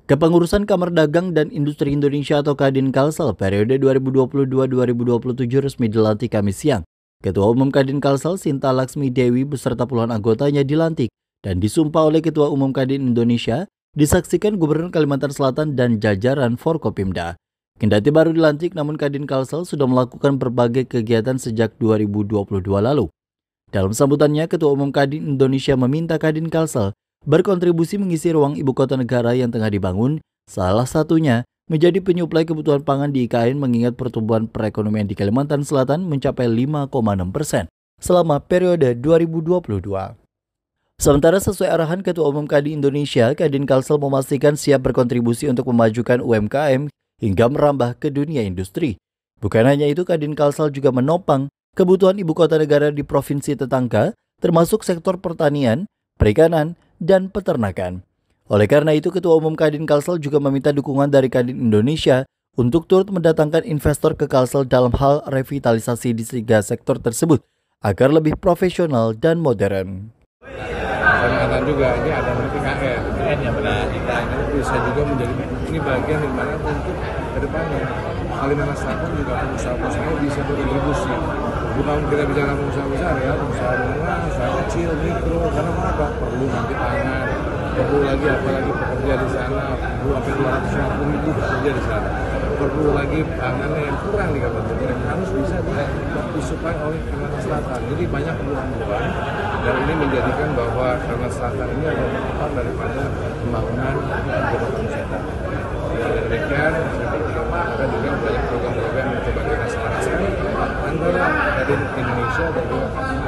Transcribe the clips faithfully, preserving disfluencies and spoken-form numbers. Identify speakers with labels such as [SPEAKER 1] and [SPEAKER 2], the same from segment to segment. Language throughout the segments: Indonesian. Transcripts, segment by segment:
[SPEAKER 1] Kepengurusan Kamar Dagang dan Industri Indonesia atau Kadin Kalsel periode dua ribu dua puluh dua sampai dua ribu dua puluh tujuh resmi dilantik Kamis siang. Ketua Umum Kadin Kalsel Sinta Laksmi Dewi beserta puluhan anggotanya dilantik dan disumpah oleh Ketua Umum Kadin Indonesia, disaksikan Gubernur Kalimantan Selatan dan jajaran Forkopimda. Kendati baru dilantik, namun Kadin Kalsel sudah melakukan berbagai kegiatan sejak dua ribu dua puluh dua lalu. Dalam sambutannya, Ketua Umum Kadin Indonesia meminta Kadin Kalsel berkontribusi mengisi ruang ibu kota negara yang tengah dibangun, salah satunya menjadi penyuplai kebutuhan pangan di I K N mengingat pertumbuhan perekonomian di Kalimantan Selatan mencapai lima koma enam persen selama periode dua ribu dua puluh dua. Sementara sesuai arahan Ketua Umum Kadin Indonesia, Kadin Kalsel memastikan siap berkontribusi untuk memajukan U M K M hingga merambah ke dunia industri. Bukan hanya itu, Kadin Kalsel juga menopang kebutuhan ibu kota negara di provinsi tetangga, termasuk sektor pertanian, perikanan, dan peternakan. Oleh karena itu, Ketua Umum Kadin Kalsel juga meminta dukungan dari Kadin Indonesia untuk turut mendatangkan investor ke Kalsel dalam hal revitalisasi di tiga sektor tersebut agar lebih profesional dan modern.
[SPEAKER 2] Kadang-kadang juga ini ada P K N, P K N yang benar, itu bisa juga menjadi ini bagian dari mana untuk kedepannya Kalimantan Selatan juga usaha-usaha bisa berkontribusi. Bukan kita bicara usaha besar ya, usaha menengah, usaha kecil, mikro, karena apa? Perlu nanti pangan, perlu lagi apalagi pekerja di sana, perlu sampai dua ratus lima puluh ribu pekerja di sana. Perlu lagi pangannya yang kurang di kabupaten yang harus bisa disuplai oleh Kalimantan Selatan. Jadi banyak peluang-peluang dan ini menjadikan bahwa Kalimantan Selatan ini adalah tempat daripada pembangunan kabupaten wisata. Dan demikian, ada juga banyak program-program yang coba dilaksanakan antara Kadin Indonesia dan juga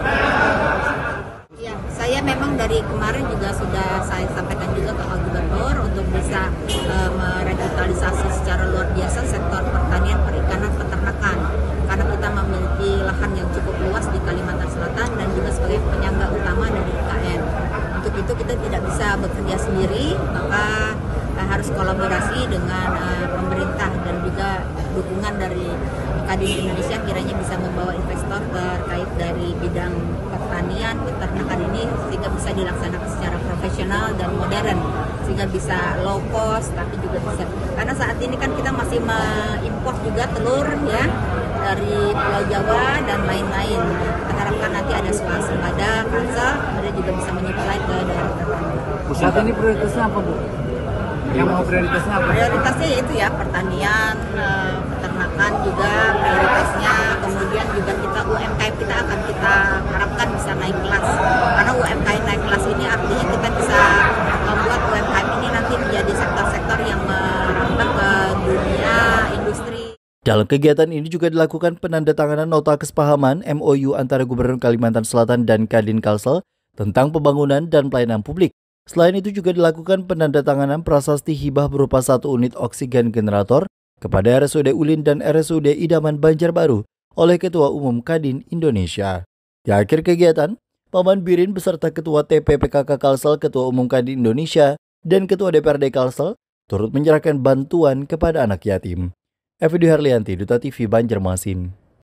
[SPEAKER 3] ya, saya memang dari kemarin juga sudah saya sampaikan juga ke Pak Gubernur untuk bisa e, merevitalisasi secara luar biasa sektor pertanian, perikanan, peternakan. Karena kita memiliki lahan yang cukup luas di Kalimantan Selatan dan juga sebagai penyangga utama dari I K N. Untuk itu kita tidak bisa bekerja sendiri, maka e, harus kolaborasi dengan e, pemerintah dan juga dukungan dari Kadin Indonesia kiranya bisa membawa investor terkait dari bidang pertanian, peternakan ini sehingga bisa dilaksanakan secara profesional dan modern, sehingga bisa low cost tapi juga bisa, karena saat ini kan kita masih mengimpor juga telur ya dari Pulau Jawa dan lain-lain. Kita harapkan nanti ada swasembada Kalsel kemudian juga bisa menyuplai ke daerah tertentu.
[SPEAKER 4] Saat ini prioritasnya apa, Bu? Yang mau prioritasnya apa?
[SPEAKER 3] Prioritasnya yaitu ya pertanian, peternakan juga prioritasnya, kemudian juga kita U M K M kita akan kita harapkan bisa naik kelas, karena U M K M naik kelas ini artinya kita bisa membuat U M K M ini nanti menjadi sektor-sektor yang merambah ke dunia industri.
[SPEAKER 1] Dalam kegiatan ini juga dilakukan penandatanganan nota kesepahaman M O U antara Gubernur Kalimantan Selatan dan Kadin Kalsel tentang pembangunan dan pelayanan publik. Selain itu juga dilakukan penandatanganan prasasti hibah berupa satu unit oksigen generator kepada R S U D Ulin dan R S U D Idaman Banjarbaru oleh Ketua Umum Kadin Indonesia. Di akhir kegiatan, Paman Birin beserta Ketua T P P K K Kalsel, Ketua Umum Kadin Indonesia, dan Ketua D P R D Kalsel turut menyerahkan bantuan kepada anak yatim. Evidu Herlianti, Duta T V Banjarmasin.